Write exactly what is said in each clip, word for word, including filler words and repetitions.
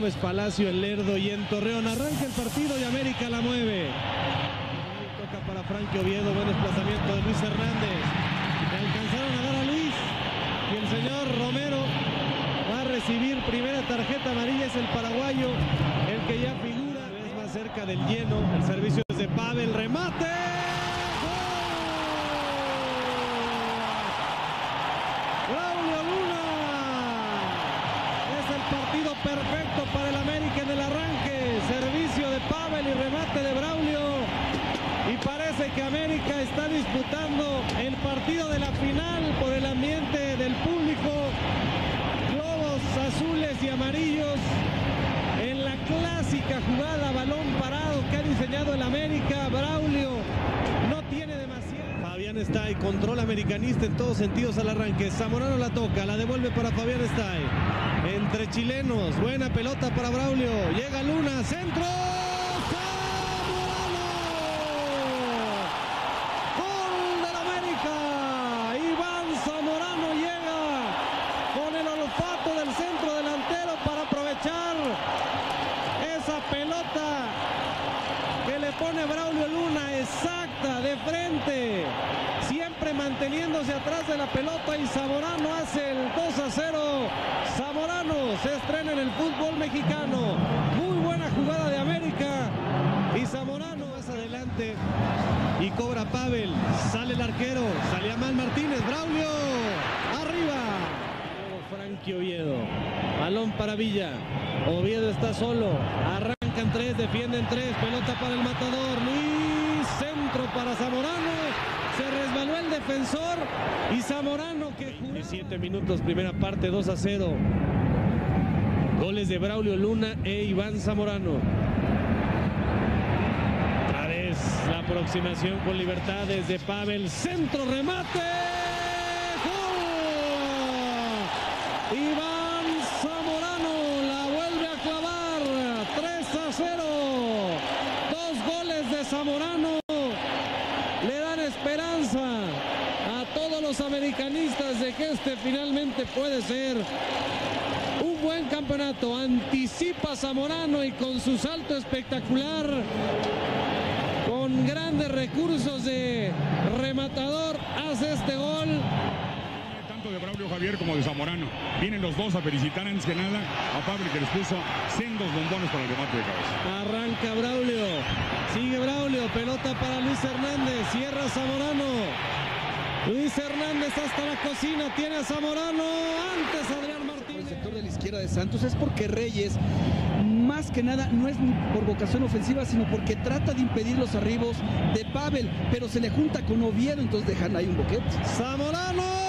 Gómez Palacio, en Lerdo y en Torreón. Arranca el partido y América la mueve. Toca para Frankie Oviedo, buen desplazamiento de Luis Hernández. Le alcanzaron a dar a Luis y el señor Romero va a recibir primera tarjeta amarilla. Es el paraguayo el que ya figura. Es más cerca del lleno. El servicio es de Pavel, remate. Braulio Luna. Es el partido perfecto para el América en el arranque. Servicio de Pavel y remate de Braulio. Y parece que América está disputando el partido de la final por el ambiente del público. Globos azules y amarillos en la clásica jugada balón parado que ha diseñado el América. Braulio no tiene demasiado. Fabián Stay, control americanista en todos sentidos al arranque. Zamorano la toca, la devuelve para Fabián Stay. Entre chilenos, buena pelota para Braulio. Llega Luna, centro. Pone Braulio Luna exacta de frente, siempre manteniéndose atrás de la pelota, y Zamorano hace el dos a cero. Zamorano se estrena en el fútbol mexicano. Muy buena jugada de América y Zamorano más adelante y cobra Pavel. Sale el arquero, salía mal Martínez. Braulio arriba. Frankie Oviedo, balón para Villa. Oviedo está solo, arrancan tres, defienden tres, pelota para el matador, Luis, centro para Zamorano, se resbaló el defensor y Zamorano que jugó. veintisiete minutos, primera parte, dos a cero. Goles de Braulio Luna e Iván Zamorano. Otra vez la aproximación con libertades de Pavel, centro, remate, gol. Iván Zamorano la vuelve a clavar, tres a cero. Dos goles de Zamorano le dan esperanza a todos los americanistas de que este finalmente puede ser un buen campeonato. Anticipa Zamorano y con su salto espectacular, con grandes recursos de rematador, hace este gol. De Braulio Javier como de Zamorano. Vienen los dos a felicitar antes que nada a Pavel, que les puso sendos bombones para el remate de cabeza. Arranca Braulio, sigue Braulio, pelota para Luis Hernández, cierra Zamorano. Luis Hernández hasta la cocina, tiene a Zamorano, antes Adrián Martínez. Por el sector de la izquierda de Santos es porque Reyes, más que nada, no es por vocación ofensiva, sino porque trata de impedir los arribos de Pavel, pero se le junta con Oviedo, entonces dejan ahí un boquete. Zamorano.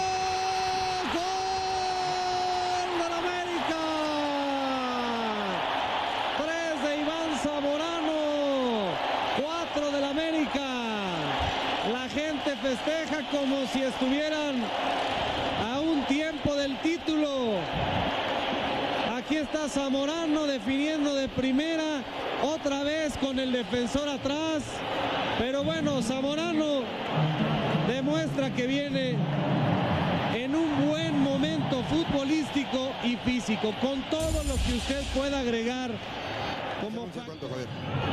La gente festeja como si estuvieran a un tiempo del título. Aquí está Zamorano definiendo de primera, otra vez con el defensor atrás. Pero bueno, Zamorano demuestra que viene en un buen momento futbolístico y físico, con todo lo que usted pueda agregar como ¿Cuánto, Javier?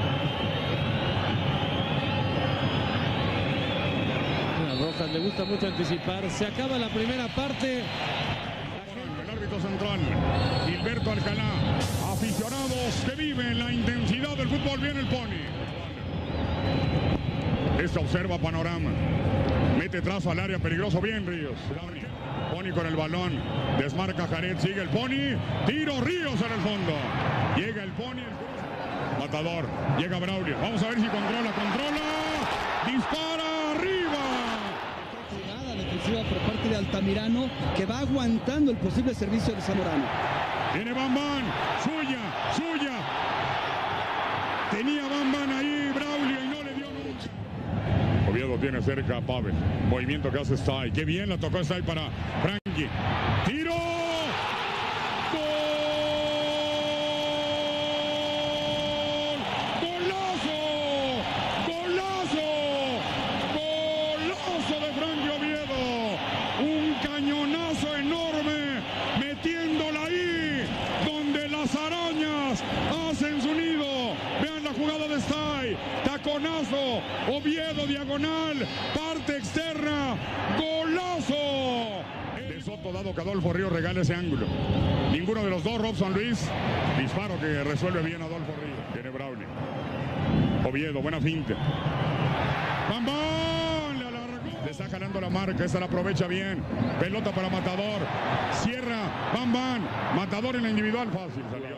Rojas le gusta mucho anticipar. Se acaba la primera parte. El árbitro central, Gilberto Alcalá. Aficionados que viven la intensidad del fútbol. Viene el Pony. Este observa panorama. Mete trazo al área, peligroso. Bien Ríos. Pony con el balón. Desmarca Jared. Sigue el Pony. Tiro Ríos en el fondo. Llega el Pony. El matador. Llega Braulio. Vamos a ver si controla. Controla. Dispara arriba. Por parte de Altamirano, que va aguantando el posible servicio de Zamorano. Tiene Bambán, suya, suya. Tenía Bambán ahí Braulio y no le dio nunca. Oviedo tiene cerca a Pavel. Movimiento que hace Stay. Qué bien la tocó Stay para Frankie. Tiro. Las arañas diagonal, parte externa, golazo. De Soto, dado que Adolfo Ríos regala ese ángulo. Ninguno de los dos, Robson Luis. Disparo que resuelve bien Adolfo Ríos. Tiene Braulio. Oviedo, buena finta. Bam Bam, le alargó. Le está jalando la marca, esta la aprovecha bien. Pelota para Matador. Cierra, Bam Bam. Matador en la individual, fácil salió.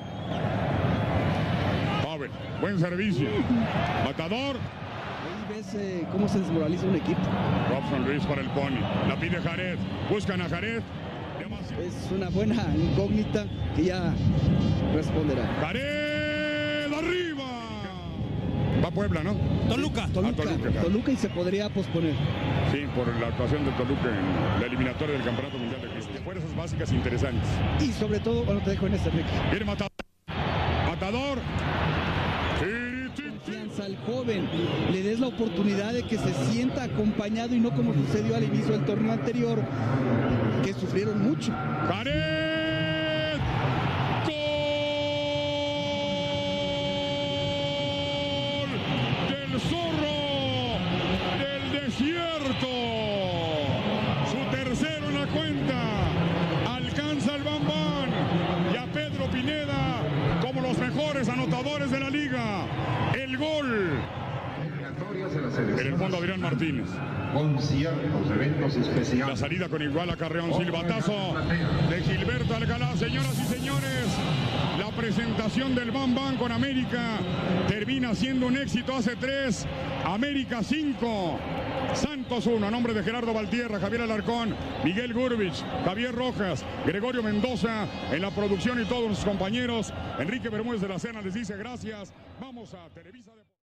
Pavel, buen servicio. Matador. Ahí ves eh, cómo se desmoraliza un equipo. Robson Luis para el Pony. La pide Jared. Buscan a Jared. Es una buena incógnita que ya responderá. Jared arriba. Va Puebla, ¿no? Toluca. Toluca, Ah, Toluca, claro. Toluca y se podría posponer. Sí, por la actuación de Toluca en la eliminatoria del Campeonato Mundial de Clubes. Fuerzas básicas interesantes. Y sobre todo, bueno, te dejo en este, Enrique. Viene Matador. Matador. Confianza al joven, le des la oportunidad de que se sienta acompañado y no como sucedió al inicio del torneo anterior, que sufrieron mucho. Jared. Gol del Zorro del Desierto. Su tercero en la cuenta. Alcanza el Bam Bam y a Pedro Pineda como los mejores anotadores de la liga. El gol. En el fondo Adrián Martínez. Conciertos, eventos especiales. La salida con igual a Carreón, silbatazo de Gilberto Alcalá. Señoras y señores, la presentación del Bam Bam con América termina siendo un éxito. Hace tres, América cinco, Santos uno. A nombre de Gerardo Valtierra, Javier Alarcón, Miguel Gurbich, Javier Rojas, Gregorio Mendoza en la producción y todos los compañeros. Enrique Bermúdez de la Cena les dice gracias. Vamos a Televisa.